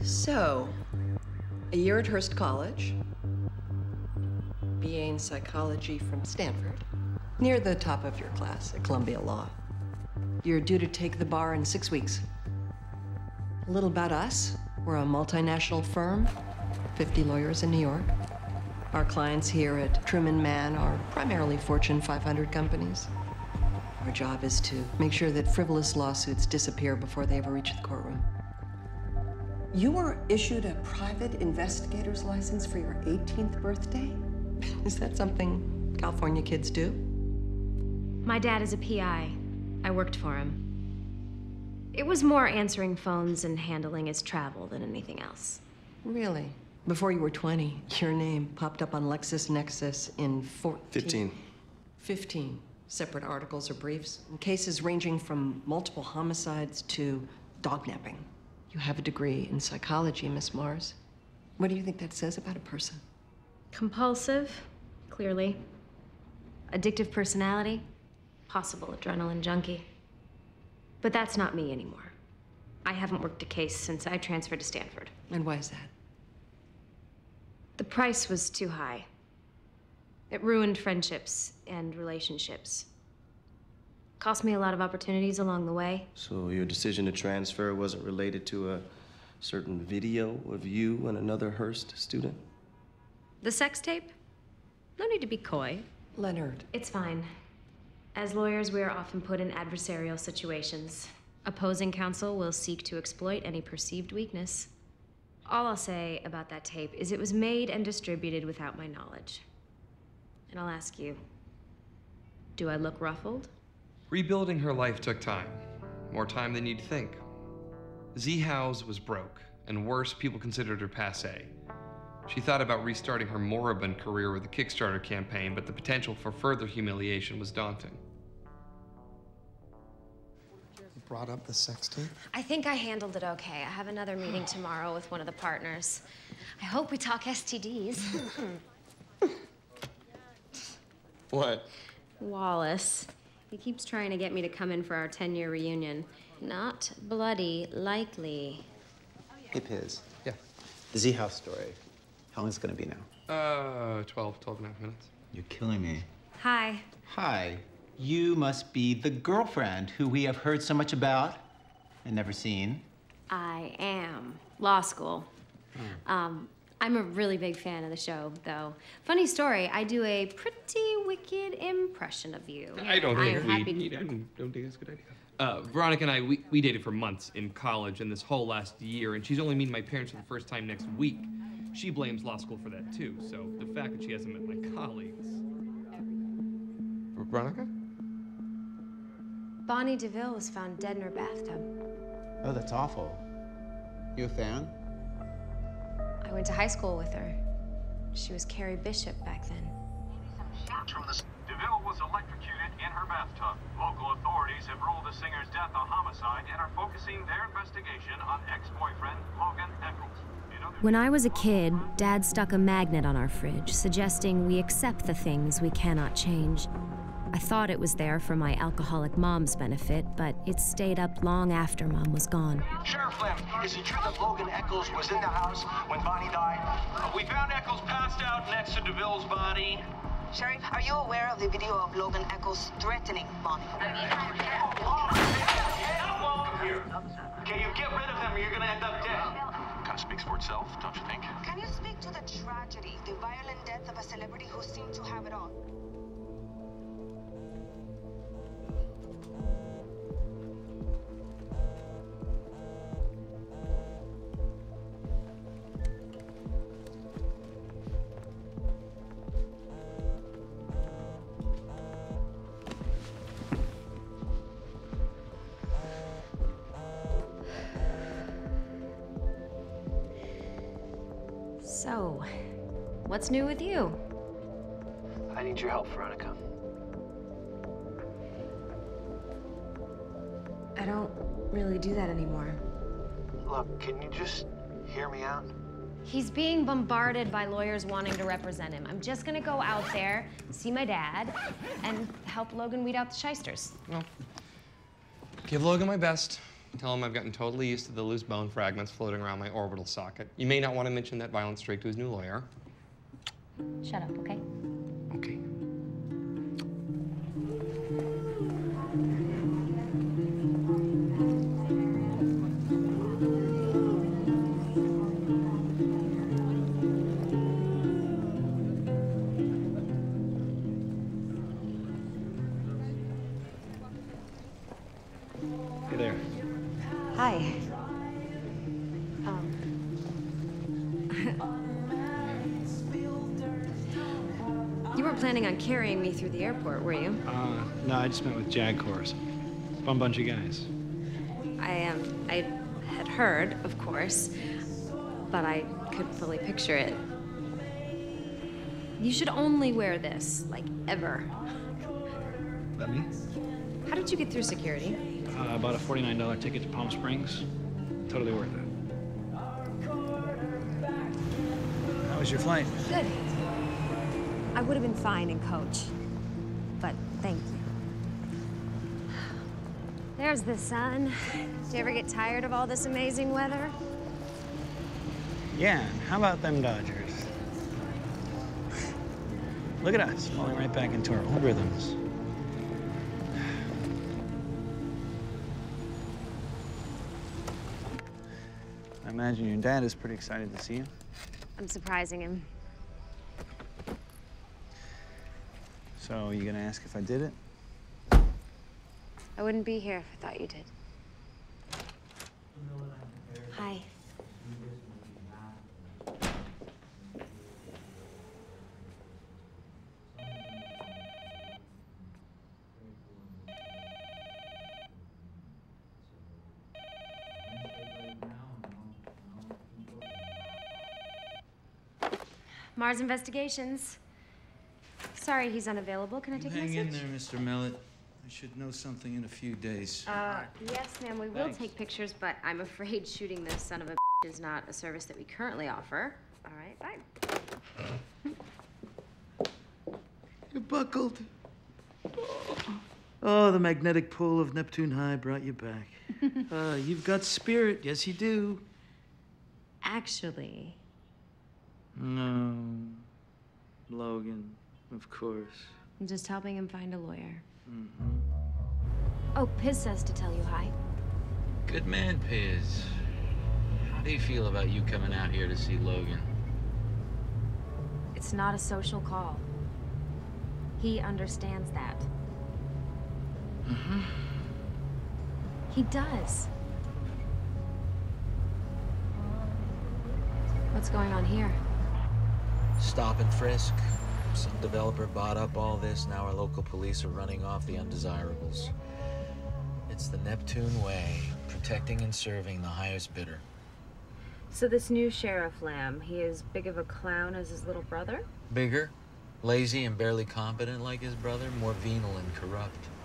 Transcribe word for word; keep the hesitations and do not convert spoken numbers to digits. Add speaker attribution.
Speaker 1: So, a year at Hearst College, B A in psychology from Stanford, near the top of your class at Columbia Law. You're due to take the bar in six weeks. A little about us. We're a multinational firm, fifty lawyers in New York. Our clients here at Truman Mann are primarily Fortune five hundred companies. Our job is to make sure that frivolous lawsuits disappear before they ever reach the courtroom. You were issued a private investigator's license for your eighteenth birthday? Is that something California kids do?
Speaker 2: My dad is a P I. I worked for him. It was more answering phones and handling his travel than anything else.
Speaker 1: Really? Before you were twenty, your name popped up on LexisNexis in fourteen...
Speaker 3: fifteen.
Speaker 1: fifteen separate articles or briefs, in cases ranging from multiple homicides to dognapping. You have a degree in psychology, Miss Mars. What do you think that says about a person?
Speaker 2: Compulsive, clearly. Addictive personality, possible adrenaline junkie. But that's not me anymore. I haven't worked a case since I transferred to Stanford.
Speaker 1: And why is that?
Speaker 2: The price was too high. It ruined friendships and relationships. Cost me a lot of opportunities along the way.
Speaker 3: So your decision to transfer wasn't related to a certain video of you and another Hearst student?
Speaker 2: The sex tape? No need to be coy.
Speaker 1: Leonard.
Speaker 2: It's fine. As lawyers, we are often put in adversarial situations. Opposing counsel will seek to exploit any perceived weakness. All I'll say about that tape is it was made and distributed without my knowledge. And I'll ask you, do I look ruffled?
Speaker 4: Rebuilding her life took time. More time than you'd think. Z-House was broke, and worse, people considered her passé. She thought about restarting her moribund career with a Kickstarter campaign, but the potential for further humiliation was daunting.
Speaker 5: You brought up the sex tape?
Speaker 2: I think I handled it okay. I have another meeting tomorrow with one of the partners. I hope we talk S T Ds.
Speaker 3: What?
Speaker 2: Wallace. He keeps trying to get me to come in for our ten-year reunion. Not bloody likely.
Speaker 6: Hey, Piz.
Speaker 4: Yeah.
Speaker 6: The Z-House story. How long is it gonna be now?
Speaker 4: Uh, twelve, twelve and a half minutes.
Speaker 6: You're killing me.
Speaker 2: Hi.
Speaker 6: Hi. You must be the girlfriend who we have heard so much about and never seen.
Speaker 2: I am. Law school. Mm. Um, I'm a really big fan of the show, though. Funny story, I do a pretty wicked impression of you.
Speaker 4: I don't think
Speaker 2: I'm
Speaker 4: we
Speaker 2: happy
Speaker 4: need
Speaker 2: to...
Speaker 4: I don't, don't think it's a good idea. Uh, Veronica and I, we, we dated for months in college and this whole last year, and she's only meeting my parents for the first time next week. She blames law school for that, too, so the fact that she hasn't met my colleagues... Veronica?
Speaker 2: Bonnie DeVille was found dead in her bathtub.
Speaker 6: Oh, that's awful. You a fan?
Speaker 2: I went to high school with her. She was Carrie Bishop back then.
Speaker 7: DeVille was electrocuted in her bathtub. Local authorities have ruled the singer's death a homicide and are focusing their investigation on ex-boyfriend Logan Echolls.
Speaker 2: When I was a kid, Dad stuck a magnet on our fridge, suggesting we accept the things we cannot change. I thought it was there for my alcoholic mom's benefit, but it stayed up long after Mom was gone.
Speaker 7: Sheriff Flynn, is it true that Logan Echolls was in the house when Bonnie died? Uh, we found Echolls passed out next to DeVille's body.
Speaker 8: Sheriff, are you aware of the video of Logan Echolls threatening Bonnie?
Speaker 7: Welcome here. Okay, you get rid of him or you're gonna end up dead. Kind of speaks for itself, don't you think?
Speaker 8: Can you speak to the tragedy, the violent death of a celebrity who seemed to have it all?
Speaker 2: So, what's new with you?
Speaker 7: I need your help, Veronica.
Speaker 2: I don't really do that anymore.
Speaker 7: Look, can you just hear me out?
Speaker 2: He's being bombarded by lawyers wanting to represent him. I'm just gonna go out there, see my dad, and help Logan weed out the shysters.
Speaker 4: Well, give Logan my best. Tell him I've gotten totally used to the loose bone fragments floating around my orbital socket. You may not want to mention that violent streak to his new lawyer.
Speaker 2: Shut up, okay?
Speaker 4: Okay.
Speaker 9: Hey there.
Speaker 2: Hi. Um. You weren't planning on carrying me through the airport, were you?
Speaker 9: Uh, no, I just met with Jag Corps. Fun bunch of guys.
Speaker 2: I um, I had heard, of course, but I couldn't fully picture it. You should only wear this, like, ever.
Speaker 9: That me?
Speaker 2: How did you get through security?
Speaker 9: Uh, I bought a forty-nine dollar ticket to Palm Springs. Totally worth it. How was your flight?
Speaker 2: Good. I would have been fine in coach, but thank you. There's the sun. Do you ever get tired of all this amazing weather?
Speaker 9: Yeah, and how about them Dodgers? Look at us, falling right back into our old rhythms. I imagine your dad is pretty excited to see you.
Speaker 2: I'm surprising him.
Speaker 9: So, you gonna ask if I did it?
Speaker 2: I wouldn't be here if I thought you did. Hi. Mars Investigations. Sorry he's unavailable. Can I take a message?
Speaker 10: Hang in there, Mister Mellett. I should know something in a few days.
Speaker 2: Uh, yes, ma'am, we will
Speaker 10: Thanks.
Speaker 2: take pictures, but I'm afraid shooting this son of a is not a service that we currently offer. All right, bye.
Speaker 10: You're buckled. Oh, the magnetic pull of Neptune High brought you back. uh, you've got spirit. Yes, you do.
Speaker 2: Actually,
Speaker 10: No. Logan, of course.
Speaker 2: I'm just helping him find a lawyer.
Speaker 10: Mm-hmm.
Speaker 2: Oh, Piz says to tell you hi.
Speaker 11: Good man, Piz. How do you feel about you coming out here to see Logan?
Speaker 2: It's not a social call. He understands that.
Speaker 11: Mm-hmm.
Speaker 2: He does. What's going on here?
Speaker 11: Stop and frisk. Some developer bought up all this. Now our local police are running off the undesirables. It's the Neptune way, protecting and serving the highest bidder.
Speaker 2: So this new Sheriff Lamb, he is big of a clown as his little brother?
Speaker 11: Bigger, lazy, and barely competent like his brother, more venal and corrupt.